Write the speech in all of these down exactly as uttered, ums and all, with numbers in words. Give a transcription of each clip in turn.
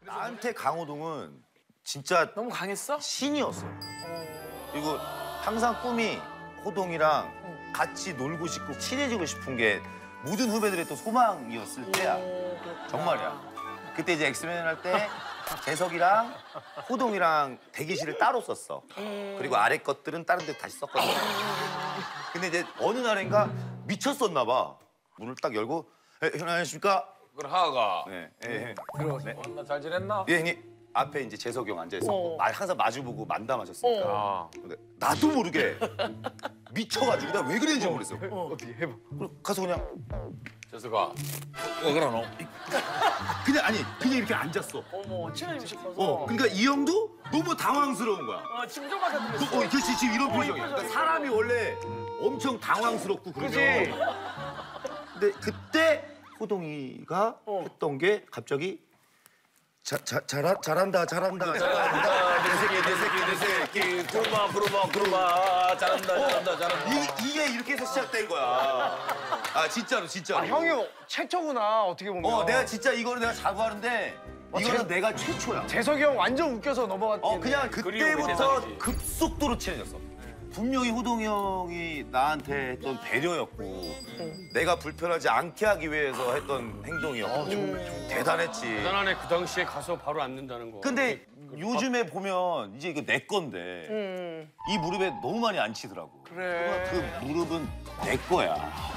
나한테 강호동은 진짜 너무 강했어? 신이었어. 그리고 항상 꿈이 호동이랑 같이 놀고 싶고 친해지고 싶은 게 모든 후배들의 또 소망이었을 때야. 정말이야. 그때 이제 엑스맨 할 때 재석이랑 호동이랑 대기실을 따로 썼어. 그리고 아래 것들은 다른 데 다시 썼거든. 근데 이제 어느 날인가 미쳤었나 봐. 문을 딱 열고 에, 형님 안녕하십니까? 그럼 하하가 네. 예, 들어오세요. 네. 나 잘 지냈나? 예, 형님. 앞에 이제 재석이 형 앉아있어. 어. 마- 항상 마주보고 만담하셨으니까. 아. 근데 나도 모르게 미쳐가지고 내가 왜 그랬는지 모르겠어. 어떻게 해봐. 그리고 가서 그냥 재석아, 왜 그러노? 그냥 아니 그냥 이렇게 앉았어. 어머, 친해지고 싶어서. 어, 그러니까 이 형도 너무 당황스러운 거야. 어, 짐좀 가서 너, 그랬어. 어, 그렇지 지금 이런 표정이야. 이쁘죠, 그러니까 이쁘죠. 사람이 원래 엄청 당황스럽고 그러면. 그지? 근데 그때 호동이가 어. 했던 게 갑자기 자, 자, 잘하, 잘한다 잘한다 잘한다 내 새끼, 내 새끼, 내 새끼. 구르마, 구르마, 구르마. 잘한다, 잘한다, 잘한다. 이, 이게 이렇게 해서 시작된 거야. 아 진짜로 진짜로. 아, 형이 최초구나, 어떻게 보면. 어 내가 진짜 이거를 내가 자부하는데 어, 이거는 재- 내가 최초야. 재석이 형 완전 웃겨서 넘어갔지. 어 그냥 그리고 그때부터 대상이지. 급속도로 친해졌어. 분명히 호동이 형이 나한테 했던 배려였고 내가 불편하지 않게 하기 위해서 했던 행동이었고 대단했지. 대단하네. 그 당시에 가서 바로 앉는다는 거. 근데 요즘에 보면 이제 이거 내 건데 음. 이 무릎에 너무 많이 안 치더라고. 그래. 그 무릎은 내 거야.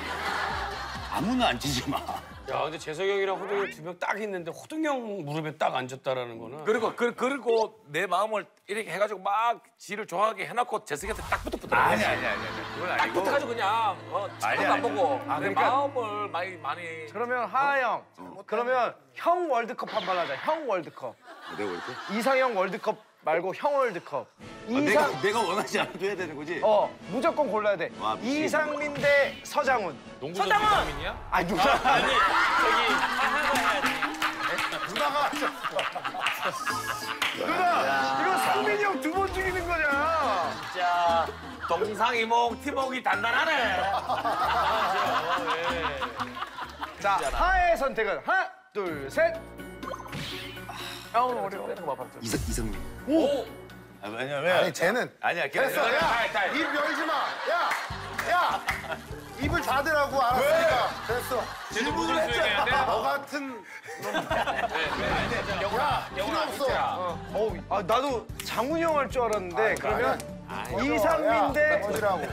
아무나 안 치지 마. 야, 근데 재석이 형이랑 호동이 두 명 딱 있는데 호동이 형 무릎에 딱 앉았다라는 거는. 그리고 그, 그리고 내 마음을 이렇게 해가지고 막 지를 좋아하게 해놓고 재석이한테 딱 붙어붙더라고. 아니 아니 아니 아니. 그건 딱 아니고. 붙어가지고 그냥 어, 아니, 안 아니. 보고 아, 내 그러니까- 마음을 많이 많이. 그러면 하하 형. 그러면 형 월드컵 한 번 하자. 형 월드컵. 내가 이렇게? 이상형 월드컵 말고 형 월드컵. 아, 이상 내가 내가 원하지 않아도 해야 되는 거지? 어 무조건 골라야 돼. 와, 미치겠네. 이상민 대 서장훈. 농구 서장훈! 선수민이야? 아니 누가 아니, 저기 하하가 해야지. 누나가 누나 이거 상민이 형 두 번 죽이는 거냐? 진짜 동상이몽 팀워크 단단하네. 자 하의 선택은 하나 둘 셋. 형 어려워. 이상 이상민. 오. 아, 왜냐면 아니 쟤는 아니야. 됐어. 걔- 야, 입 열지 마. 야, 야, 입을 닫으라고 알았으니까 됐어. 질문을 수행해야 돼? 너 같은 영훈아, 필요 영훈아, 없어. 진짜. 어, 아 나도 장훈이 형 할 줄 알았는데 그러면 야, 이상민 대 꺼지라고.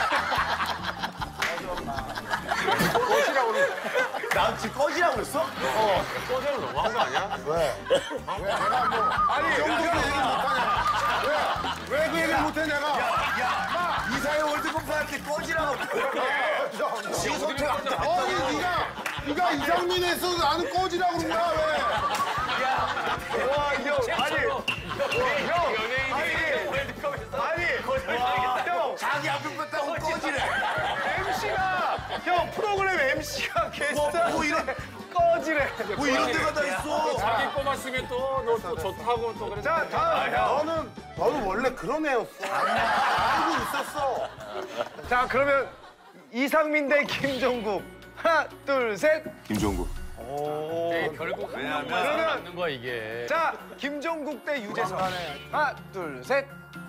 나 지금 꺼지라고 그랬어? 꺼져는 너무한 거 아니야? 왜? 왜 내가 뭐 아니 정도로 얘기 못하냐? 왜? 왜 그 얘기를 못해 내가? 야, 이사회 월드컵 할 때 꺼지라고 그래. 지금 선택 안 돼. 어이 네가 네가 이상민 했어도 나는 꺼지라고 그런 거야 왜? 와, 형, 아니, 형, 아니, 아니, 형, 자기 앞에 뺐다고 꺼지래. 엠씨가, 형, 프로그램 엠씨가 게스트 뭐, 뭐 이런- 꺼지래. 뭐 이런 데가 다 있어. 자기 뽑았으면 또 너 또 좋다고 또 그래. 자, 다음. 너는 너는 원래 그런 애였어. 알고 있었어. 자, 그러면 이상민 대 김종국. 하나, 둘, 셋. 김종국. 네, 결국 한 명만 그러면- 살아남는 거야 이게. 자, 김종국 대 유재석. 하나, 둘, 셋.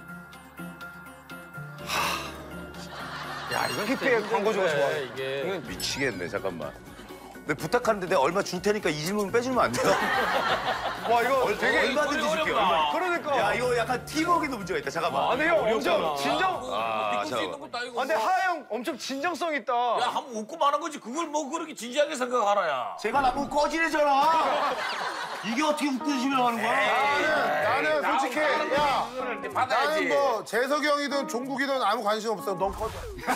야, 이건 피피의 광고주가 좋아. 이게. 미치겠네. 잠깐만. 근데 부탁하는데 내가 얼마 줄 테니까 이 질문 빼주면 안 돼요? 와, 이거 되게. 얼마든지 줄게. 어렵다. 얼마. 그러니까. 야 이거 약간 팀워크에도 문제가 있다. 잠깐만. 아, 근데 형 엄청 진정. 아, 믿을 수 있는 것도 아니고. 아, 근데 뭐. 하하 형 엄청 진정성 있다. 야, 한번 웃고 마는 거지. 그걸 뭐 그렇게 진지하게 생각하라야. 제가 나보고 꺼지래잖아. 이게 어떻게 웃고 싶으면 하는 거야? 나는 솔직히 야 이렇게 받아야지. 나는 뭐 재석이 형이든 종국이든 아무 관심 없어. 넌 꺼져.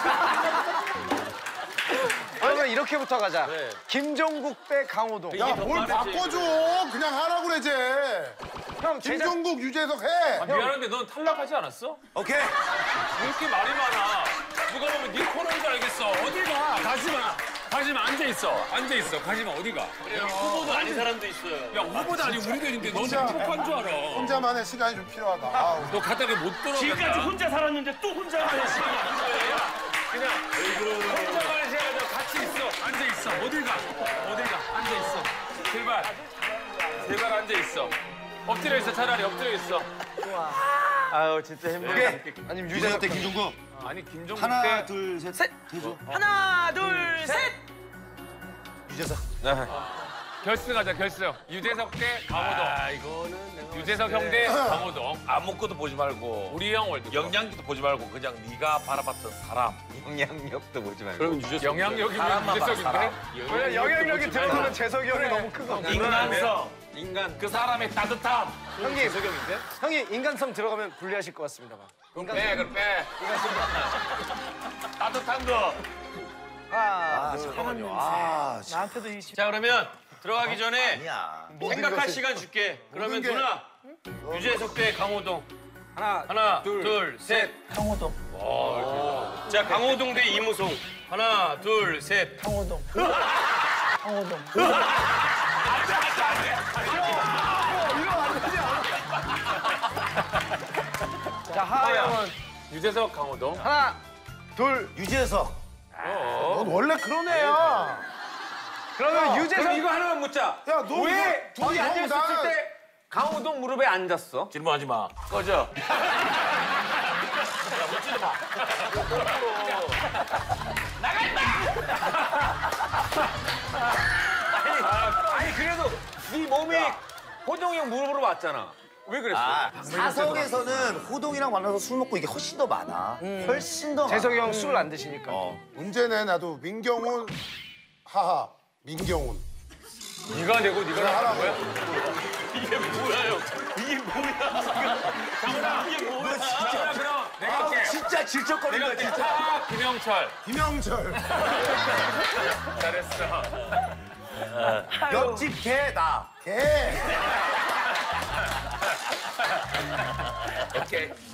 그러면 이렇게부터 가자. 그래. 김종국 대 강호동. 야 더 뭘 빠르지. 바꿔줘. 그냥 하라고 그래 쟤. 형, 제작. 김종국 유재석 해. 미안한데 넌 탈락하지 않았어? 오케이. 왜 이렇게 말이 많아? 누가 보면 네 코너인 줄 알겠어. 어딜 가? 가지 마. 가지 마. 앉아 있어. 앉아 있어. 가지 마. 어디 가? 그래. 후보도 아닌 사람도 있어요. 야, 후보도 아니고 우리도 있는데 너는 진짜. 프로판 줄 알아. 혼자만의 시간이 좀 필요하다. 아우. 너 가다가 못 돌아가. 지금까지 혼자 살았는데 또 혼자 하는 시간이 그냥 혼자만의 시간 같이 있어. 앉아 있어. 어딜 가? 어딜 가? 앉아 있어. 제발. 제발 앉아 있어. 엎드려 있어 차라리 엎드려 있어. 아유 진짜 힘들게. 아니면 유재석 유재석 대 김종국. 아니 김종국 하나, 때 둘, 셋. 셋. 되죠? 하나, 둘, 셋. 유재석. 결승하자 결승. 유재석 대 강호동. 아 이거는 내가 유재석 형 대 강호동. 아무것도 보지 말고 우리 형 월드. 영향력도 보지 말고 그냥 네가 바라봤던 사람. 영향력도 보지 말고. 그럼 유재석. 영향력이면 사람만 봐, 유재석인데. 사람. 왜냐 영향력이 들어가면 재석이 형이 너무 큰 거. 인간성. 인간. 그 사람의 따뜻함. 형님, 형님 인간성 들어가면 불리하실 것 같습니다만. 빼 그럼 빼. 따뜻한 거. 하나, 잠깐만요. 아, 참. 나한테도 이 자 그러면 들어가기 전에 아니야. 생각할 시간 줄게. 그러면 게- 누나 유재석 대 강호동. 하나, 하나, 둘, 셋. 강호동. 자 강호동 대 이무송. 하나, 둘, 셋. 강호동. 강호동. 자 하하 형은 유재석 강호동. 하나, 둘. 유재석. 넌 원래 그런 애야. 그러면 유재석 그럼 이거 하나만 묻자. 야, 너 왜 이거- 둘이 아니, 앉아 형, 있었을 나는- 때 강호동 무릎에 앉았어? 질문하지 마. 꺼져. 아니 그래도 네 몸이 호동이 형 무릎으로 왔잖아. 왜 그랬어? 아, 사석에서는 호동이랑 만나서 술 먹고 이게 훨씬 더 많아. 훨씬 더 많아. 재석이 형 술을 안 드시니까. 어. 문제네 나도 민경훈 하하 민경훈. 네가 내고 네가 내가 나간 하라고. 거야? 이게 뭐야요? 이게 뭐야 지금? 이게 뭐야? 자, 그럼 내가 할게. 진짜 질척거린다, 진짜. 아, 김영철. 김영철. 잘했어. 옆집 개, 나. 개. 오케이.